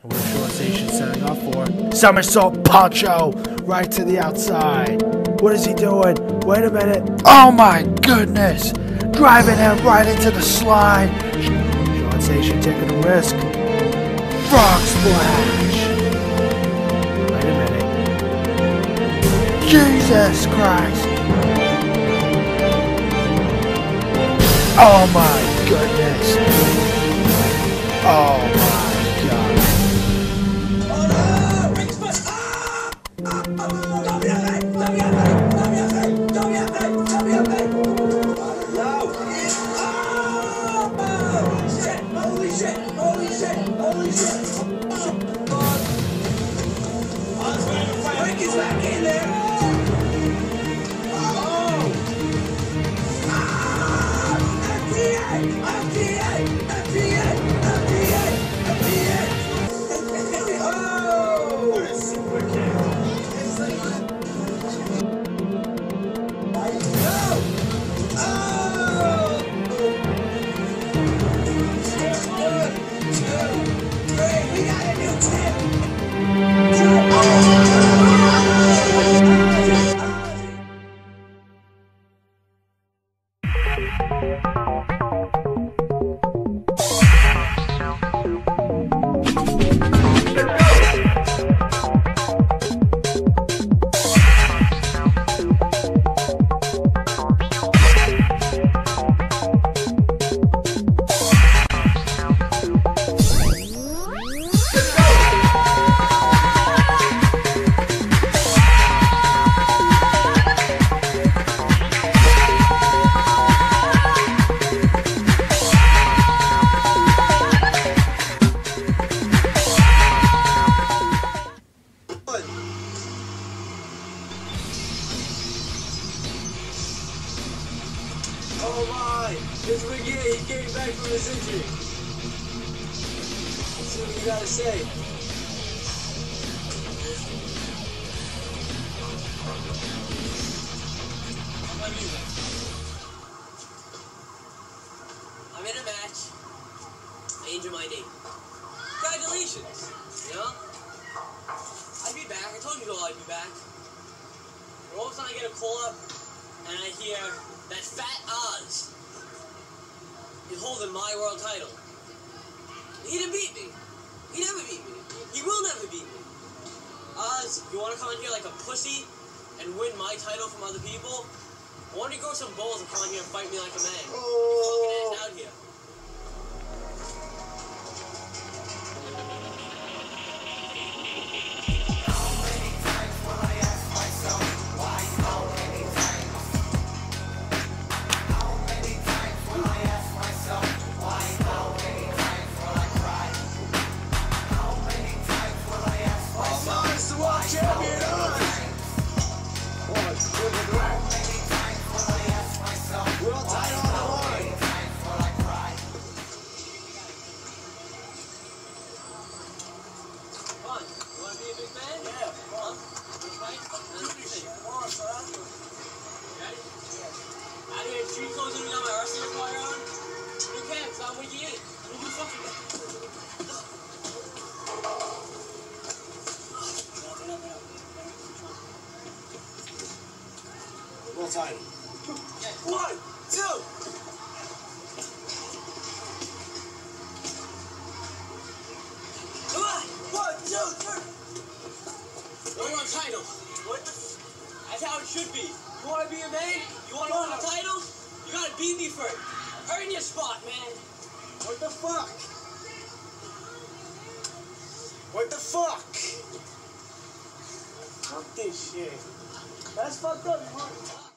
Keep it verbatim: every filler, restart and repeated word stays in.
We're sure Station setting up for somersault poncho right to the outside. What is he doing? Wait a minute. Oh my goodness! Driving him right into the slide. Sean Station taking a risk. Frog splash. Wait a minute. Jesus Christ. Oh my goodness. Oh my God. Oh no! Ring smash! Ah! Ah! W F A! W F A! W F A! W F A! W F A! No! Oh! Shit! Holy shit! Holy shit! Holy shit! Oh! Rick is back in there! Oh! Ah! F D A! F D A! F D A! F D A! F D A! Oh! What a super kick! No! Oh! One, two, three, we got a new tip! Oh my! It's McGee, he came back from his injury. Let's see what you gotta say. My music. I'm in a match. I injured my knee. Congratulations! You know? I'd be back. I told you all I'd be back. And all of a sudden I get a call up and I hear that Fat Oz is holding my world title. He didn't beat me. He never beat me. He will never beat me. Oz, you want to come in here like a pussy and win my title from other people? Why don't you grow some balls and come in here and fight me like a man? Oh. You fucking ass out here. Street clothes and we got my wrestling attire on? You can't, it's not what you eat. We'll do fucking World title. One, two. Come on. One, two, three. World title. What the f- That's how it should be. You want to be a man? You want to win a title? You gotta beat me first. Earn your spot, man. What the fuck? What the fuck? Fuck this shit. That's fucked up, man.